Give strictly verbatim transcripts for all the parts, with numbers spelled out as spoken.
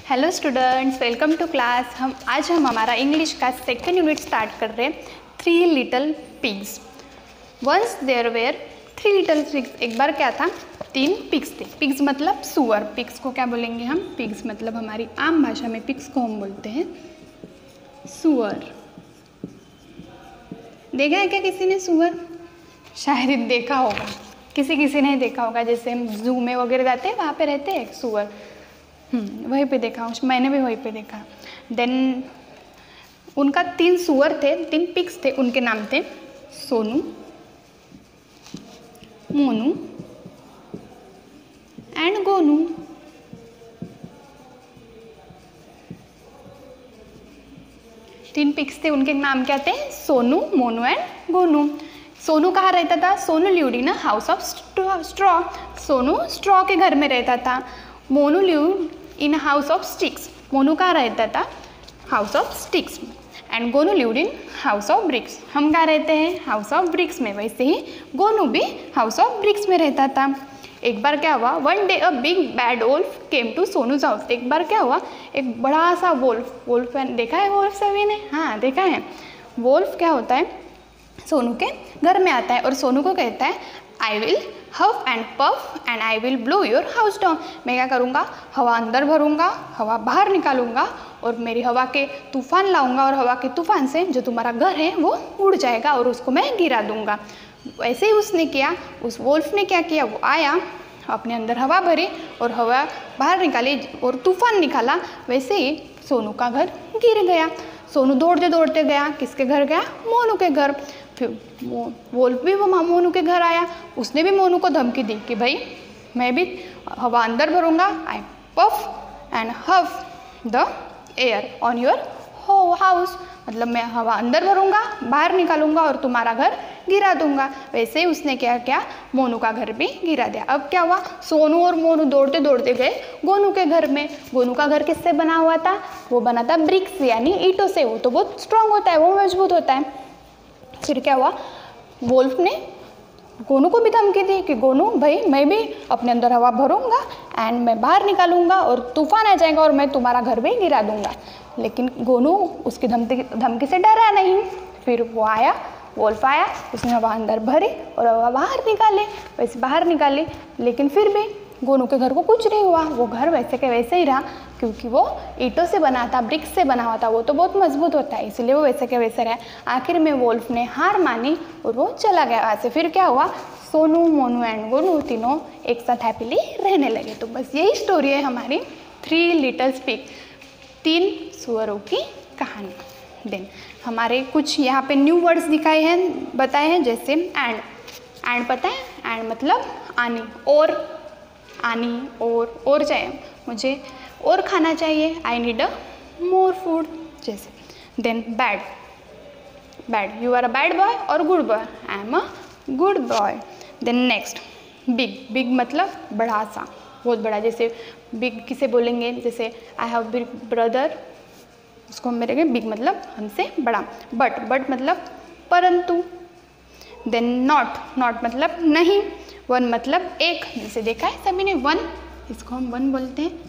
Hello students, welcome to class. हम आज हम हमारा इंग्लिश का सेकेंड यूनिट स्टार्ट कर रहे हैं। Three little pigs. Once there were three little pigs. एक बार क्या था, तीन पिग्स थे। पिग्स मतलब सुअर। पिग्स को क्या बोलेंगे हम? पिग्स मतलब हमारी आम भाषा में पिग्स को हम बोलते हैं सुअर। देखा है क्या किसी ने सुअर? शायद देखा होगा, किसी किसी ने देखा होगा। जैसे हम जू में वगैरह जाते हैं, वहाँ पे रहते हैं सुअर। हम्म वहीं पे देखा हूँ, मैंने भी वहीं पे देखा। देन उनका तीन सुअर थे, तीन पिग्स थे। उनके नाम थे सोनू, मोनू एंड गोनू। तीन पिग्स थे, उनके नाम क्या थे? सोनू, मोनू एंड गोनू। सोनू कहाँ रहता था? Sonu lived in a house of straw. Sonu straw के घर में रहता था। Monu lived in house of sticks. Monu कहाँ रहता था? House of sticks. And Gonu lived in house of bricks. हम कहाँ रहते हैं? हाउस ऑफ ब्रिक्स में। वैसे ही गोनू भी हाउस ऑफ ब्रिक्स में रहता था। एक बार क्या हुआ, one day a big bad wolf came to Sonu's house. एक बार क्या हुआ, एक बड़ा सा वोल्फ। वोल्फ देखा है वोल्फ सभी ने? हाँ देखा है। वोल्फ क्या होता है, सोनू के घर में आता है और सोनू को कहता है, I will huff and puff and I will blow your house down. मैं क्या करूँगा? हवा अंदर भरूँगा, हवा बाहर निकालूंगा और मेरी हवा के तूफान लाऊंगा और हवा के तूफान से जो तुम्हारा घर है वो उड़ जाएगा और उसको मैं गिरा दूंगा। ऐसे ही उसने किया। उस वोल्फ ने क्या किया, वो आया, अपने अंदर हवा भरी और हवा बाहर निकाली और तूफान निकाला। वैसे ही सोनू का घर गिर गया। सोनू दौड़ते दौड़ते गया, किसके घर गया? मोनू के घर। फिर वो वोल्फ भी वो मोनू के घर आया। उसने भी मोनू को धमकी दी कि भाई मैं भी हवा अंदर भरूंगा, I puff and huff the air on your house. मतलब मैं हवा अंदर भरूंगा, बाहर निकालूंगा और तुम्हारा घर गिरा दूंगा। वैसे ही उसने क्या किया, मोनू का घर भी गिरा दिया। अब क्या हुआ, सोनू और मोनू दौड़ते दौड़ते गए गोनू के घर में। गोनू का घर किससे बना हुआ था? वो बना था ब्रिक्स यानी ईंटों से। वो तो बहुत स्ट्रांग होता है, वो मजबूत होता है। फिर क्या हुआ, वोल्फ ने गोनू को भी धमकी दी कि गोनू भाई मैं भी अपने अंदर हवा भरूंगा एंड मैं बाहर निकालूंगा और तूफान आ जाएगा और मैं तुम्हारा घर भी गिरा दूंगा। लेकिन गोनू उसकी धमकी धमकी से डरा नहीं। फिर वो आया, वोल्फ आया, उसने हवा अंदर भरी और हवा बाहर निकाले। वैसे बाहर निकाली, लेकिन फिर भी गोनू के घर को कुछ नहीं हुआ। वो घर वैसे के वैसे ही रहा, क्योंकि वो ईंटों से बना था, ब्रिक्स से बना हुआ था। वो तो बहुत मजबूत होता है, इसलिए वो वैसे के वैसे रहा। आखिर में वोल्फ ने हार मानी और वो चला गया वहाँ से। फिर क्या हुआ, सोनू, मोनू एंड गोनू तीनों एक साथ हैप्पीली रहने लगे। तो बस यही स्टोरी है हमारी थ्री लिटल पिग, तीन सुअरों की कहानी। देन हमारे कुछ यहाँ पे न्यू वर्ड्स दिखाए हैं, बताए हैं, जैसे एंड। एंड पता है? एंड मतलब आनी, और आनी, और और चाहिए, मुझे और खाना चाहिए, I need a more food जैसे। Then bad, bad, you are a bad boy और good boy, I am a good boy. Then next big, big मतलब बड़ा सा, बहुत बड़ा। जैसे बिग किसे बोलेंगे? जैसे आई हैव बिग ब्रदर, उसको हम बोलेंगे बिग मतलब हमसे बड़ा। बट, बट मतलब परंतु। देन नॉट, नॉट मतलब नहीं। वन मतलब एक, जैसे देखा है सभी ने वन, इसको हम वन बोलते हैं,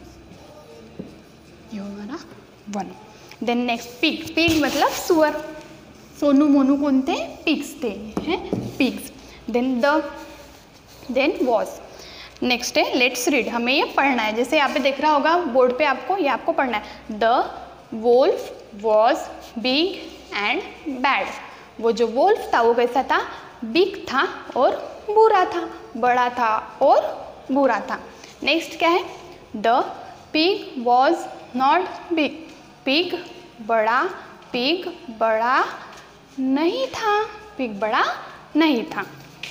ये हमारा one. Then next pig, pig मतलब सुअर। सोनू मोनू कौन थे? पिग्स थे, हैं pigs. Then the, then was. Next है लेट्स रीड, हमें ये पढ़ना है। जैसे यहाँ पे देख रहा होगा बोर्ड पे आपको, ये आपको पढ़ना है। The wolf was big and bad. वो जो वोल्फ था वो कैसा था? बिग था और बुरा था, बड़ा था और बुरा था। नेक्स्ट क्या है? The pig was not big, pig बड़ा, पिग बड़ा नहीं था, पिग बड़ा नहीं था।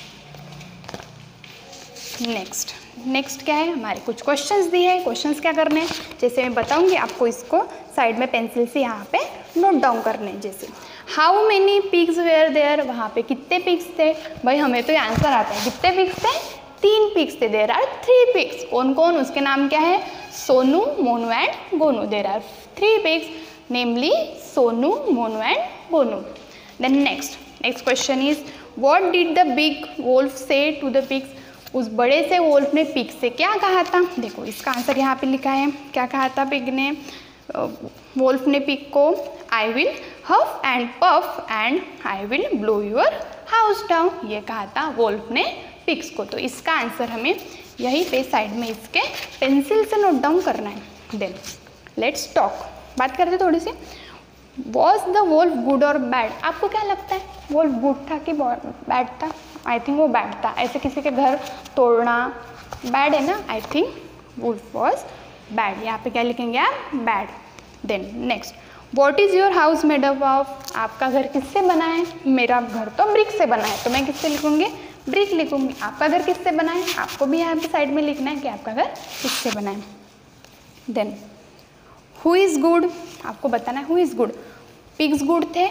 नेक्स्ट, नेक्स्ट क्या है, हमारे कुछ क्वेश्चंस दिए हैं। क्वेश्चंस क्या करने हैं, जैसे मैं बताऊंगी आपको, इसको साइड में पेंसिल से यहाँ पे नोट डाउन करने हैं। जैसे how many pigs were there, वहाँ पे कितने पिग्स थे? भाई हमें तो ये आंसर आता है, कितने पिग्स थे? तीन पिग्स थे। There are three pigs. कौन कौन? उसके नाम क्या है? Sonu, Monu and Gonu. There are three pigs, namely Sonu, Monu and Gonu. Then next, next question is what did the big wolf say to the pigs. उस बड़े से वोल्फ ने पिग से क्या कहा था? देखो इसका आंसर यहाँ पे लिखा है। क्या कहा था पिग ने? वोल्फ ने पिग को I will huff and puff and I will blow your house down, ये कहा था वोल्फ ने पिग्स को। तो इसका आंसर हमें यहीं पे साइड में इसके पेंसिल से नोट डाउन करना है। देन लेट्स टॉक, बात करते थोड़ी सी। वॉज द वोल्फ गुड और बैड? आपको क्या लगता है, वोल्फ गुड था कि बैड था? आई थिंक वो बैड था। ऐसे किसी के घर तोड़ना बैड है ना? I think wolf was bad. यहाँ पे क्या लिखेंगे आप? Bad. Then next, what is your house made up of? आपका घर किससे बना है? मेरा घर तो ब्रिक से बना है, तो मैं किससे लिखूंगी? ब्रिक लिखूंगी। आपका घर किससे बना है? आपको भी यहाँ पे साइड में लिखना है कि आपका घर किससे बना है। Then who is good? आपको बताना है who is good. Pigs good थे?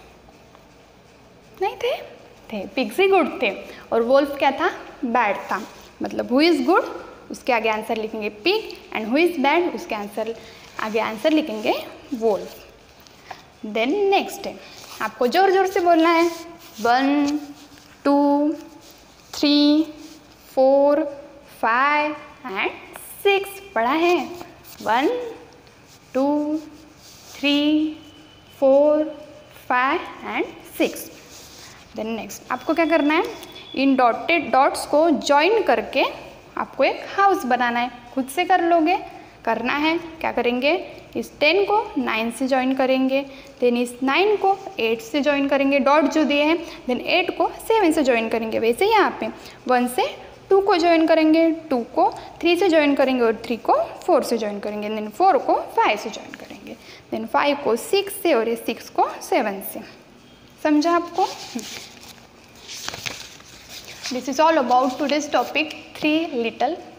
नहीं थे, थे पिग्स ही गुड थे। और वोल्फ क्या था? बैड था। मतलब हु इज़ गुड, उसके आगे आंसर लिखेंगे pig, and who is bad, उसके आंसर आगे आंसर लिखेंगे वोल्फ। देन नेक्स्ट है, आपको जोर जोर से बोलना है। One two three four five and six. पढ़ा है? One two three four five and six. Then next आपको क्या करना है? इन डॉटेड डॉट्स को जॉइन करके आपको एक हाउस बनाना है। खुद से कर लोगे? करना है। क्या करेंगे? इस टेन को नाइन से जॉइन करेंगे, देन इस नाइन को एट से जॉइन करेंगे, डॉट जो दिए हैं, देन एट को सेवन से जॉइन करेंगे। वैसे यहाँ पे वन से टू को जॉइन करेंगे, टू को थ्री से जॉइन करेंगे और थ्री को फोर से जॉइन करेंगे, देन फोर को फाइव से जॉइन करेंगे, देन फाइव को सिक्स से और ये सिक्स को सेवन से। समझा आपको? This is all about today's topic three little